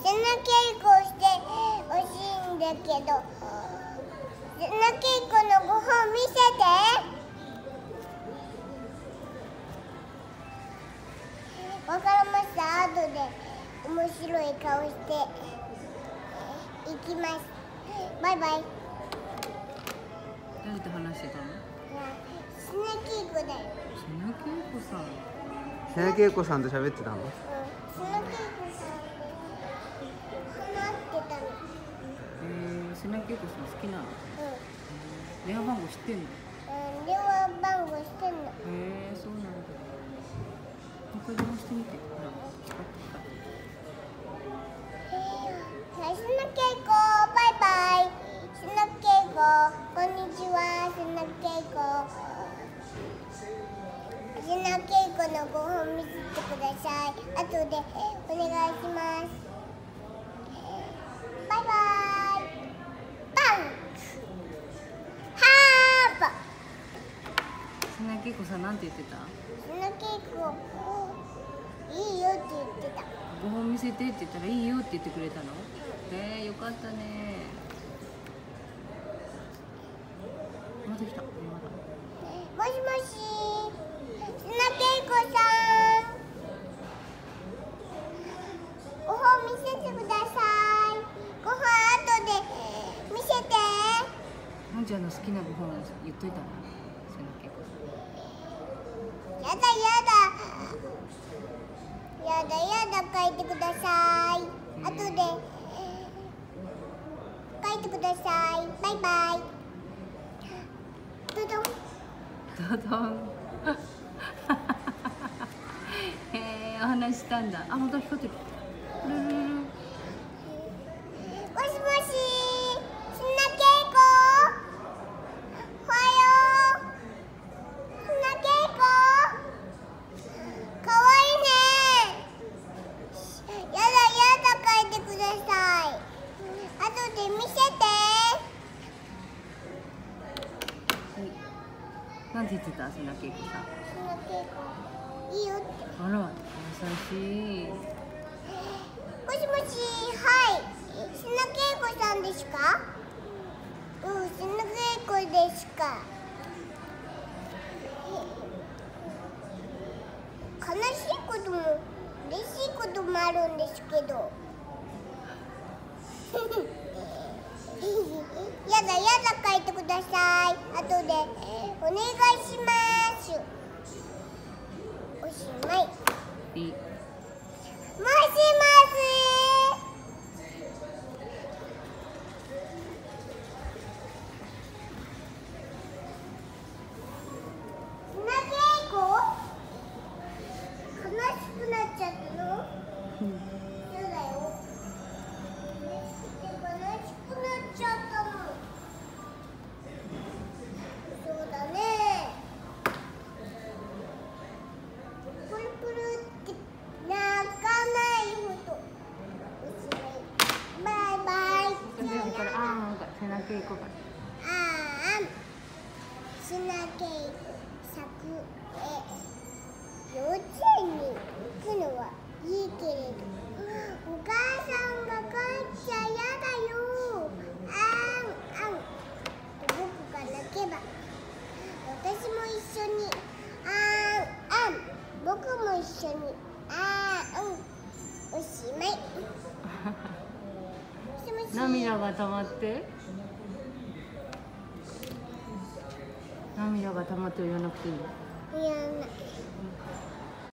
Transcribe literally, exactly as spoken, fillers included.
砂稽古してほしいんだけど、砂稽古のご本見せて。わかりました。後で面白い顔して行きます。バイバイ。 誰と話してたの？ 砂稽古だよ。 砂稽古さん。 砂稽古さんと喋ってたの？ うん、砂稽古さんで話してたの。 えー、砂稽古さん好きなの？ うん。 電話番号知ってんの？ うん、電話番号してんの。 へえー、そうなんだ。もう一回電話してみて。ほら、使ってきた。 砂稽古、バイバイ。砂稽古、こんにちは。砂稽古。砂稽古のご本見せてください。後でお願いします。バイバイ。パン。ハープ。 砂稽古さんなんて言ってた？ 砂稽古いいよって言ってた。 ご本見せてって言ったらいいよって言ってくれたの？えー、よかったね。また来た。まだ。 もしもし、砂稽古さん。ご本見せてください。ご本後で見せて。 のんちゃんの好きなご本言っといたの？砂稽古さん。 やだやだ。やだやだ、書いてください。後で書いてください。バイバイ。ドドン。 ドドン。へえ、お話したんだ。あ、また光ってる。ルルルル。 もしもし、砂稽古。おはよう。砂稽古。かわいいね。やだやだ、書いてください。後で見せて。 なんて言ってた？砂稽古さん。 砂稽古いいよって。 あら、優しい。 もしもし、はい。砂稽古さんですか？うん、砂稽古ですか。悲しいことも嬉しいこともあるんですけど。やだやだ、書いてください。後でお願いします。おしまい。 いい。 もしもし。砂稽古？悲しくなっちゃったの？ うん。 そうだよ。悲しくて悲しくなっちゃったの。そうだね。プルプルって泣かないほど。おしまい。バイバイ。 でもこれ、あー、砂稽古か。 あーん。砂稽古作へ。幼稚園に行くのはいいけれど、お母さんが帰っちゃやだよ。あんあんと僕が泣けば、私も一緒にあんあん、僕も一緒にあん、おしまい。もしもし。 涙が溜まって。涙が溜まって言わなくていいの？ いやな。